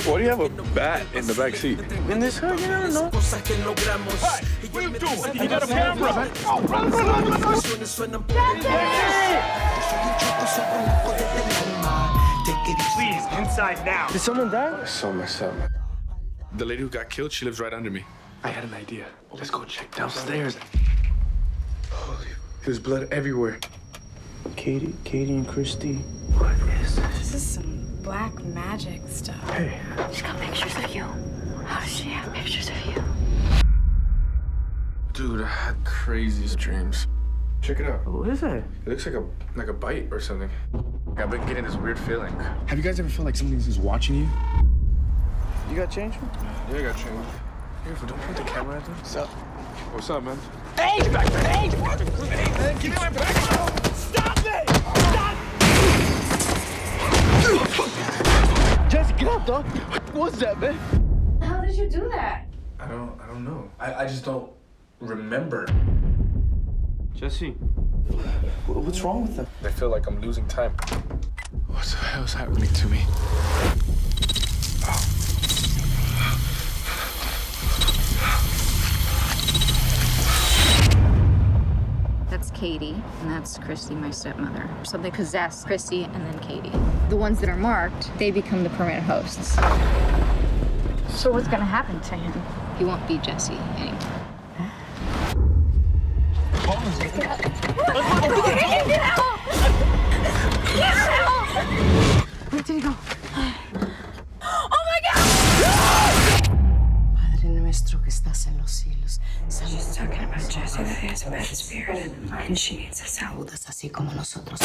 Why do you have a bat in the back seat? In this hood, you never know. Hey, what are you doing? You got a camera. Oh, run. Please, inside now. Did someone die? That's so messed up. The lady who got killed, she lives right under me. I had an idea. Let's go check downstairs. Holy, there's blood everywhere. Katie and Christy. What is this? This is some black magic stuff. Hey. She's got pictures of you. How does she have pictures of you? Dude, I had crazy dreams. Check it out. What is that? It looks like a bite or something. I've been getting this weird feeling. Have you guys ever felt like something is watching you? You got change? Yeah, I got changed. Careful, don't point the camera at them. What's up? What's up, man? Hey, back there! Hey! Hey, give me my back! Stop it! Stop! Jesse, get up, dog. What was that, man? How did you do that? I don't know. I just don't remember. Jesse, what's wrong with them? I feel like I'm losing time. What the hell is happening to me? That's Katie, and that's Christy, my stepmother. So they possess Christy and then Katie. The ones that are marked, they become the permanent hosts. So what's gonna happen to him? He won't be Jesse anymore. Where did he go? Padre nuestro que estás en los cielos. She's talking about Jesse that has a bad spirit and she needs us out. Saludas así como nosotros.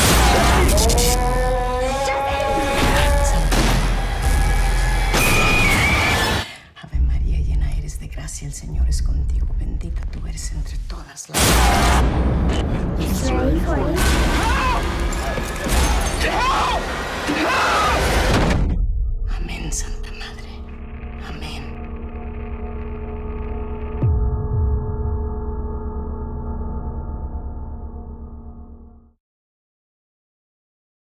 Ave María, llena eres de gracia, el Señor es contigo. Bendita tú eres entre todas las